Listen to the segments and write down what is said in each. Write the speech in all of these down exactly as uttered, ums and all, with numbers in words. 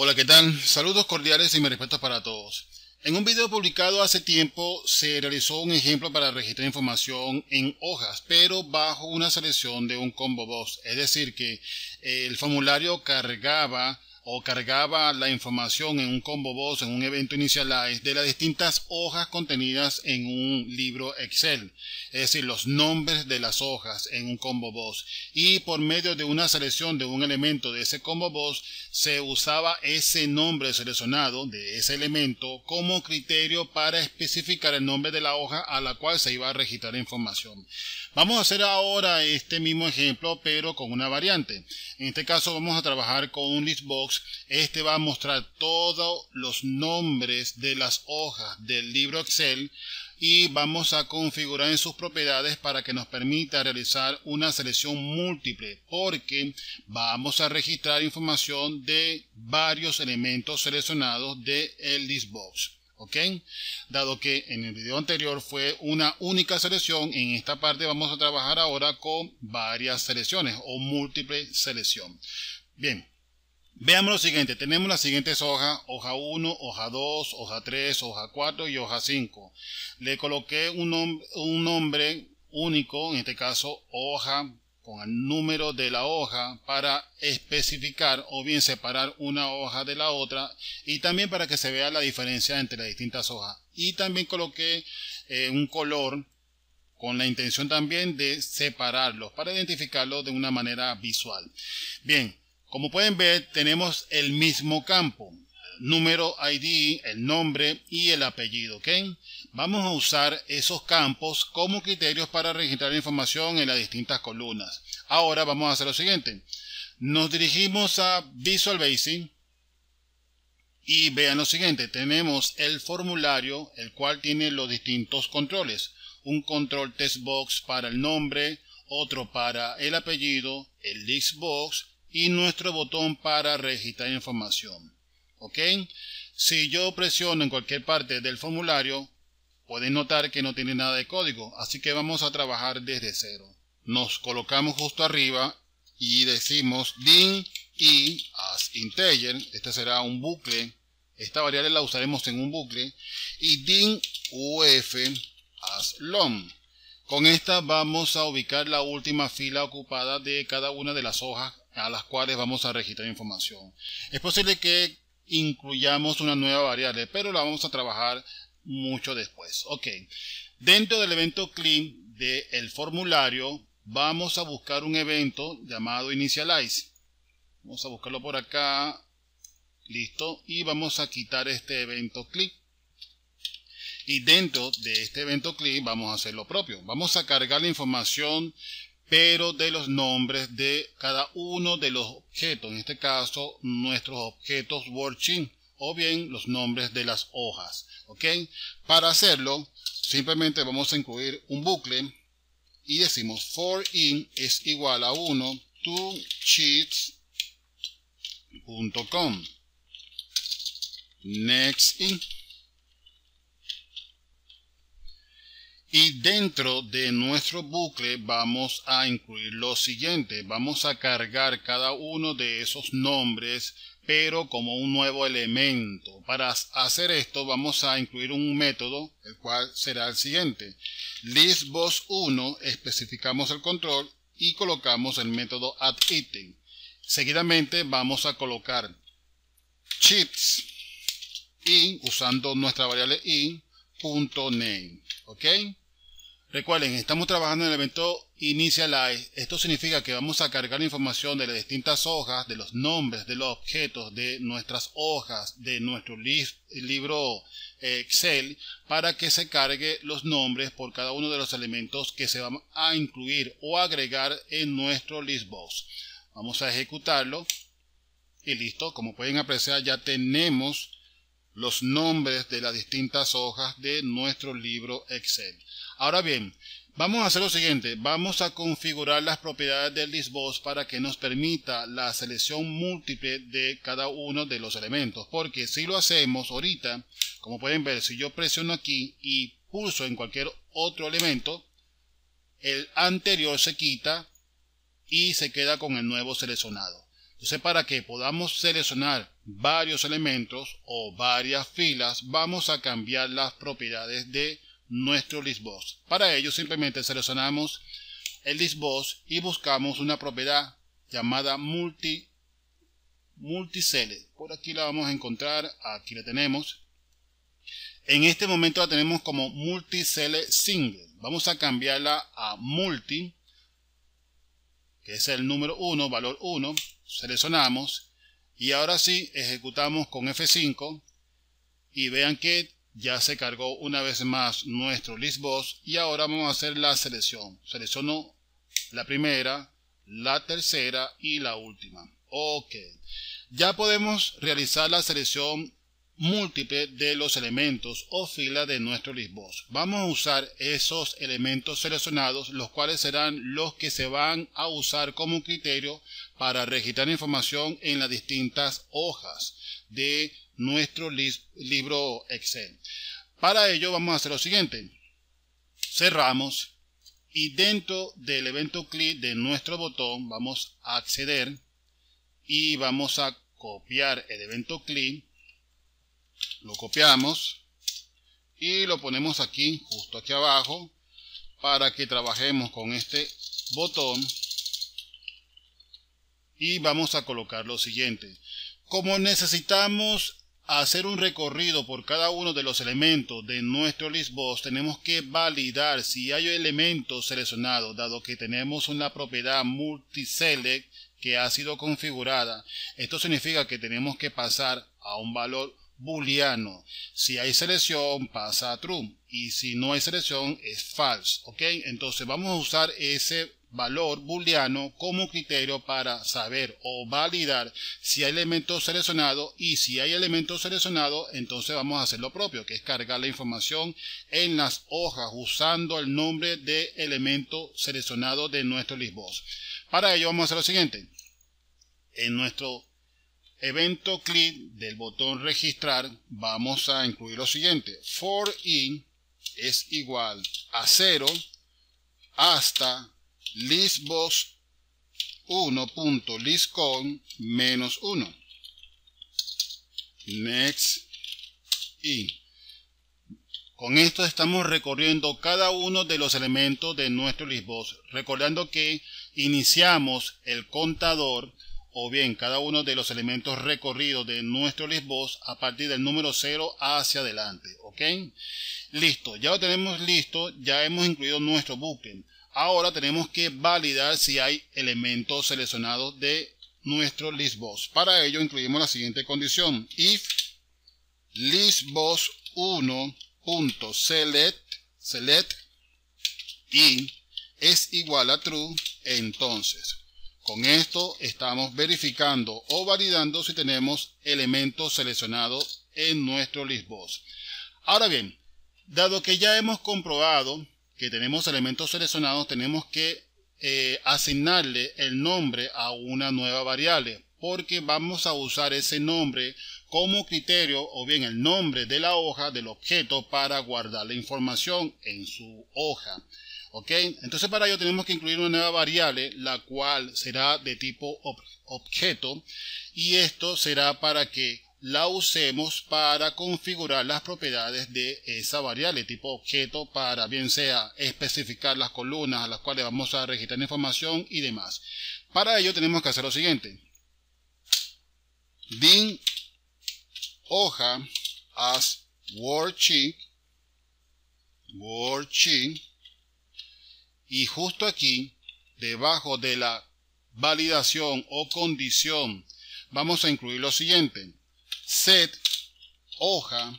Hola, ¿qué tal? Saludos cordiales y mis respetos para todos. En un video publicado hace tiempo se realizó un ejemplo para registrar información en hojas, pero bajo una selección de un combo box. Es decir, que el formulario cargaba o cargaba la información en un combo box, en un evento initialize, de las distintas hojas contenidas en un libro Excel. Es decir, los nombres de las hojas en un combo box. Y por medio de una selección de un elemento de ese combo box, se usaba ese nombre seleccionado de ese elemento como criterio para especificar el nombre de la hoja a la cual se iba a registrar información. Vamos a hacer ahora este mismo ejemplo, pero con una variante. En este caso vamos a trabajar con un listbox. Este va a mostrar todos los nombres de las hojas del libro Excel y vamos a configurar en sus propiedades para que nos permita realizar una selección múltiple, porque vamos a registrar información de varios elementos seleccionados del listbox. ¿Ok? Dado que en el video anterior fue una única selección, en esta parte vamos a trabajar ahora con varias selecciones o múltiple selección. Bien, veamos lo siguiente. Tenemos las siguientes hojas: hoja uno, hoja dos, hoja tres, hoja cuatro y hoja cinco. Le coloqué un, nom un nombre único, en este caso hoja, con el número de la hoja para especificar o bien separar una hoja de la otra y también para que se vea la diferencia entre las distintas hojas. Y también coloqué eh, un color con la intención también de separarlos para identificarlos de una manera visual. Bien, como pueden ver, tenemos el mismo campo: número I D, el nombre y el apellido. ¿Ok? Vamos a usar esos campos como criterios para registrar información en las distintas columnas. Ahora vamos a hacer lo siguiente. Nos dirigimos a Visual Basic y vean lo siguiente. Tenemos el formulario, el cual tiene los distintos controles. Un control text box para el nombre, otro para el apellido, el list box y nuestro botón para registrar información. ¿Ok? Si yo presiono en cualquier parte del formulario, pueden notar que no tiene nada de código, así que vamos a trabajar desde cero. Nos colocamos justo arriba y decimos din i as integer. Este será un bucle. Esta variable la usaremos en un bucle. Y din uf as long. Con esta vamos a ubicar la última fila ocupada de cada una de las hojas a las cuales vamos a registrar información. Es posible que incluyamos una nueva variable, pero la vamos a trabajar mucho después. Ok, dentro del evento clean del formulario vamos a buscar un evento llamado initialize. Vamos a buscarlo por acá. Listo. Y vamos a quitar este evento click. Y dentro de este evento click vamos a hacer lo propio. Vamos a cargar la información, pero de los nombres de cada uno de los objetos. En este caso, nuestros objetos worksheet, o bien los nombres de las hojas. ¿Ok? Para hacerlo, simplemente vamos a incluir un bucle y decimos for in es igual a uno to sheets punto com next in. Y dentro de nuestro bucle vamos a incluir lo siguiente. Vamos a cargar cada uno de esos nombres, pero como un nuevo elemento. Para hacer esto vamos a incluir un método, el cual será el siguiente. listbox uno, especificamos el control y colocamos el método addItem. Seguidamente vamos a colocar sheets y usando nuestra variable in.name. ¿Ok? Recuerden, estamos trabajando en el evento initialize. Esto significa que vamos a cargar la información de las distintas hojas, de los nombres de los objetos, de nuestras hojas, de nuestro list, libro Excel, para que se cargue los nombres por cada uno de los elementos que se van a incluir o agregar en nuestro listbox. Vamos a ejecutarlo y listo. Como pueden apreciar, ya tenemos los nombres de las distintas hojas de nuestro libro Excel. Ahora bien, vamos a hacer lo siguiente. Vamos a configurar las propiedades del listbox para que nos permita la selección múltiple de cada uno de los elementos. Porque si lo hacemos ahorita, como pueden ver, si yo presiono aquí y pulso en cualquier otro elemento, el anterior se quita y se queda con el nuevo seleccionado. Entonces, para que podamos seleccionar varios elementos o varias filas, vamos a cambiar las propiedades de nuestro listbox. Para ello simplemente seleccionamos el listbox y buscamos una propiedad llamada multi multiselect. Por aquí la vamos a encontrar, aquí la tenemos. En este momento la tenemos como multiselect single. Vamos a cambiarla a multi, que es el número uno, valor uno. Seleccionamos y ahora sí ejecutamos con F cinco y vean que ya se cargó una vez más nuestro listbox. Y ahora vamos a hacer la selección. Selecciono la primera, la tercera y la última. Ok, ya podemos realizar la selección múltiple de los elementos o filas de nuestro listbox. Vamos a usar esos elementos seleccionados, los cuales serán los que se van a usar como criterio para registrar información en las distintas hojas de nuestro libro Excel. Para ello vamos a hacer lo siguiente: cerramos y dentro del evento clic de nuestro botón vamos a acceder y vamos a copiar el evento clic. Lo copiamos y lo ponemos aquí, justo aquí abajo, para que trabajemos con este botón. Y vamos a colocar lo siguiente: como necesitamos hacer un recorrido por cada uno de los elementos de nuestro listbox, tenemos que validar si hay elementos seleccionados, dado que tenemos una propiedad multiselect que ha sido configurada. Esto significa que tenemos que pasar a un valor booleano. Si hay selección, pasa a true, y si no hay selección, es false. ¿Ok? Entonces vamos a usar ese valor booleano como criterio para saber o validar si hay elementos seleccionados, y si hay elementos seleccionados, entonces vamos a hacer lo propio, que es cargar la información en las hojas usando el nombre de elemento seleccionado de nuestro listbox. Para ello vamos a hacer lo siguiente: en nuestro evento clic del botón registrar vamos a incluir lo siguiente: for i es igual a cero hasta listbox uno.listCount menos uno. Next i. Con esto estamos recorriendo cada uno de los elementos de nuestro listbox, recordando que iniciamos el contador, o bien cada uno de los elementos recorridos de nuestro listbox a partir del número cero hacia adelante. ¿Ok? Listo, ya lo tenemos listo, ya hemos incluido nuestro bucle. Ahora tenemos que validar si hay elementos seleccionados de nuestro listbox. Para ello incluimos la siguiente condición: if listbox uno.select select y es igual a true, entonces con esto estamos verificando o validando si tenemos elementos seleccionados en nuestro listbox. Ahora bien, dado que ya hemos comprobado que tenemos elementos seleccionados, tenemos que eh, asignarle el nombre a una nueva variable, porque vamos a usar ese nombre como criterio, o bien el nombre de la hoja del objeto, para guardar la información en su hoja. ¿Ok? Entonces para ello tenemos que incluir una nueva variable, la cual será de tipo ob objeto, y esto será para que la usemos para configurar las propiedades de esa variable tipo objeto, para bien sea especificar las columnas a las cuales vamos a registrar información y demás. Para ello tenemos que hacer lo siguiente: bin hoja as worksheet, worksheet, y justo aquí, debajo de la validación o condición, vamos a incluir lo siguiente: set hoja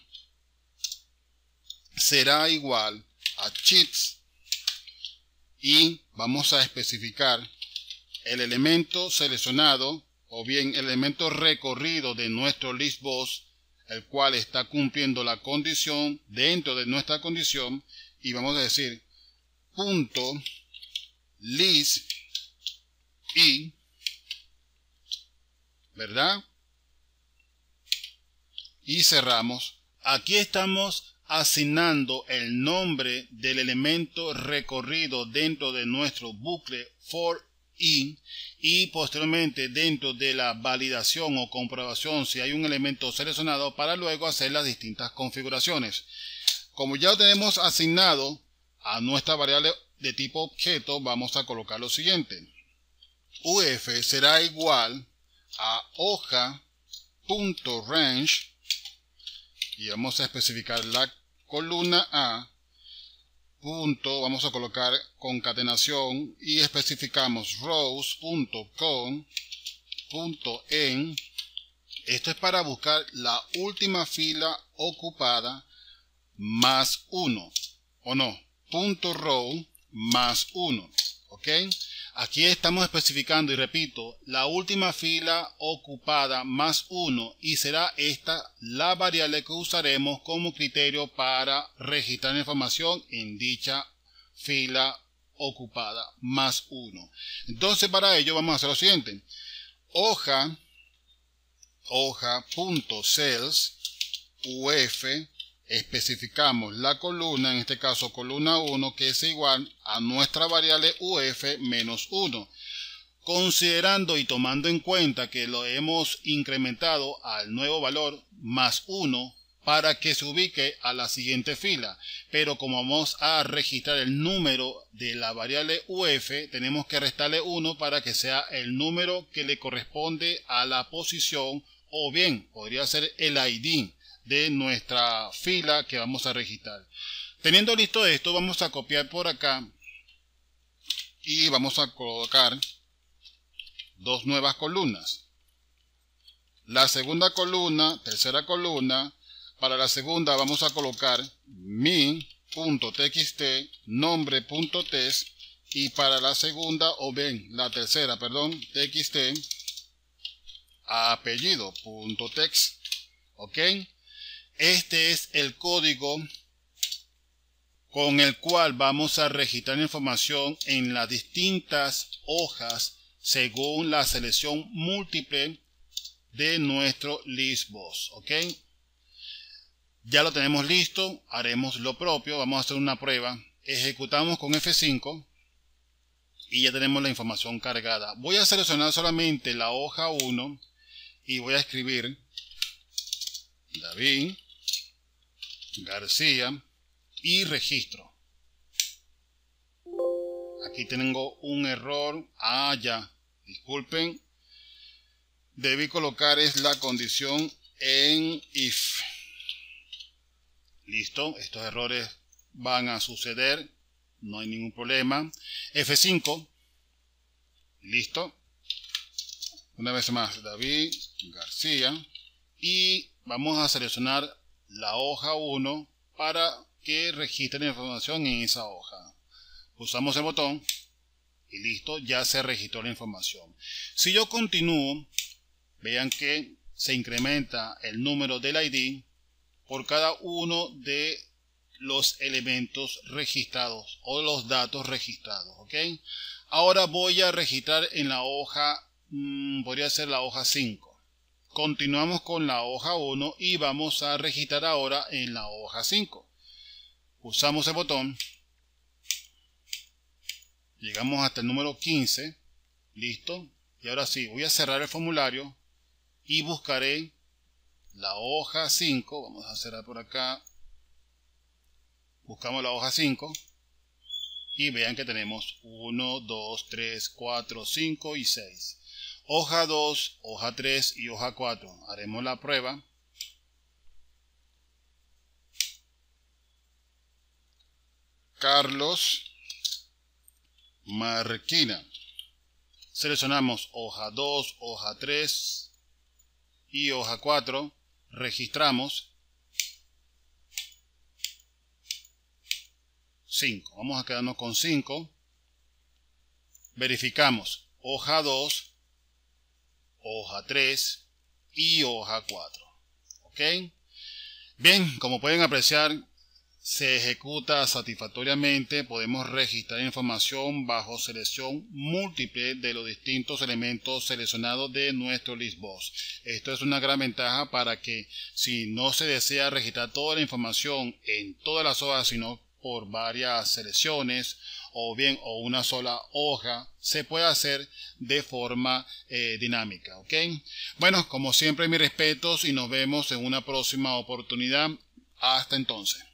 será igual a sheets, y vamos a especificar el elemento seleccionado, o bien el elemento recorrido de nuestro listbox, el cual está cumpliendo la condición dentro de nuestra condición, y vamos a decir punto list y, ¿verdad? Y cerramos. Aquí estamos asignando el nombre del elemento recorrido dentro de nuestro bucle for in, y posteriormente dentro de la validación o comprobación si hay un elemento seleccionado para luego hacer las distintas configuraciones. Como ya lo tenemos asignado a nuestra variable de tipo objeto, vamos a colocar lo siguiente. Uf será igual a hoja.range y vamos a especificar la columna A. Punto, vamos a colocar concatenación y especificamos rows.con.en. Esto es para buscar la última fila ocupada más uno, o no, punto row más uno, ¿ok? Aquí estamos especificando, y repito, la última fila ocupada más uno, y será esta la variable que usaremos como criterio para registrar información en dicha fila ocupada más uno. Entonces, para ello vamos a hacer lo siguiente. Hoja, hoja.cells, uf, especificamos la columna, en este caso columna uno, que es igual a nuestra variable uf menos uno, considerando y tomando en cuenta que lo hemos incrementado al nuevo valor más uno para que se ubique a la siguiente fila. Pero como vamos a registrar el número de la variable uf, tenemos que restarle uno para que sea el número que le corresponde a la posición, o bien podría ser el I D de nuestra fila que vamos a registrar. Teniendo listo esto, vamos a copiar por acá y vamos a colocar dos nuevas columnas. La segunda columna, tercera columna, para la segunda vamos a colocar mi.txt, nombre.txt, y para la segunda, o bien la tercera, perdón, txt, apellido.text, ¿ok? Este es el código con el cual vamos a registrar información en las distintas hojas según la selección múltiple de nuestro listbox, ¿ok? Ya lo tenemos listo, haremos lo propio, vamos a hacer una prueba, ejecutamos con F cinco y ya tenemos la información cargada. Voy a seleccionar solamente la hoja uno y voy a escribir David García y registro. Aquí tengo un error. Ah, ya. Disculpen. Debí colocar es la condición en if. Listo. Estos errores van a suceder. No hay ningún problema. F cinco. Listo. Una vez más, David García. Y vamos a seleccionar la hoja uno para que registre la información en esa hoja. Pulsamos el botón y listo, ya se registró la información. Si yo continúo, vean que se incrementa el número del I D por cada uno de los elementos registrados o los datos registrados, ¿ok? Ahora voy a registrar en la hoja, mmm, podría ser la hoja cinco. Continuamos con la hoja uno y vamos a registrar ahora en la hoja cinco. Pulsamos el botón. Llegamos hasta el número quince. Listo. Y ahora sí, voy a cerrar el formulario y buscaré la hoja cinco. Vamos a cerrar por acá. Buscamos la hoja cinco. Y vean que tenemos uno, dos, tres, cuatro, cinco y seis. Hoja dos, hoja tres y hoja cuatro. Haremos la prueba. Carlos Marquina. Seleccionamos hoja dos, hoja tres y hoja cuatro. Registramos. cinco. Vamos a quedarnos con cinco. Verificamos. Hoja dos. Hoja tres y hoja cuatro. ¿Ok? Bien, como pueden apreciar, se ejecuta satisfactoriamente. Podemos registrar información bajo selección múltiple de los distintos elementos seleccionados de nuestro listbox. Esto es una gran ventaja para que, si no se desea registrar toda la información en todas las hojas, sino por varias selecciones o bien o una sola hoja, se puede hacer de forma eh, dinámica, ¿ok? Bueno, como siempre, mis respetos y nos vemos en una próxima oportunidad. Hasta entonces.